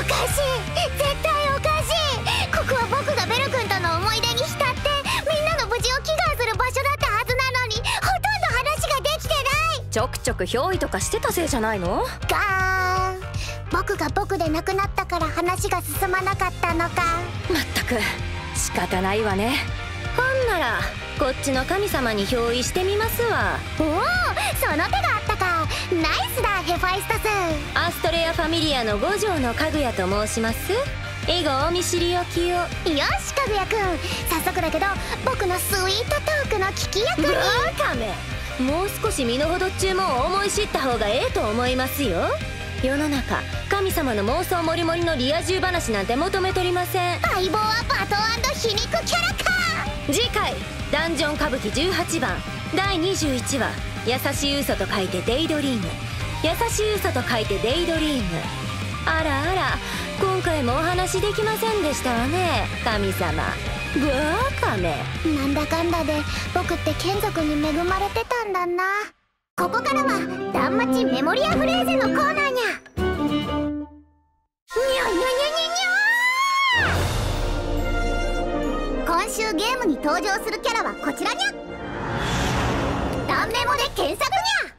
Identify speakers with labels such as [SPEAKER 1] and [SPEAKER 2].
[SPEAKER 1] かしい、絶対おかしい。ここは僕がベル君との思い出に浸ってみんなの無事を祈願する場所だったはずなのに、ほとんど話ができてない。
[SPEAKER 2] ちょくちょく憑依とかしてたせいじゃないの？
[SPEAKER 1] ガーン。僕が僕で亡くなったから話が進まなかったのか。
[SPEAKER 2] まったく仕方ないわね。ほんならこっちの神様に憑依してみますわ。
[SPEAKER 1] おお、その手があったか。ナイスだヘファイスタス。
[SPEAKER 2] アストレアファミリアの五条のかぐやと申します。以後お見知りおきを。
[SPEAKER 1] よし、かぐやくん、早速だけど僕のスイートトークの聞き役に。
[SPEAKER 2] バカめ、もう少し身の程っちゅうもんを思い知った方がええと思いますよ。世の中神様の妄想もりもりのリア充話なんて求めとりません。
[SPEAKER 1] 相棒はバトン&皮肉キャラか。
[SPEAKER 2] 次回ダンジョン歌舞伎18番第21話、優しい嘘と書いてデイドリーム、優しい嘘と書いてデイドリーム。あらあら、今回もお話できませんでしたわね、神様。バカめ。
[SPEAKER 1] なんだかんだで僕って眷属に恵まれてたんだな。ここからはダンマチメモリアフレーゼのコーナーにゃ。にゃにゃにゃにゃにゃ。今週ゲームに登場するキャラはこちらにゃ。ダンメモで検索にゃ。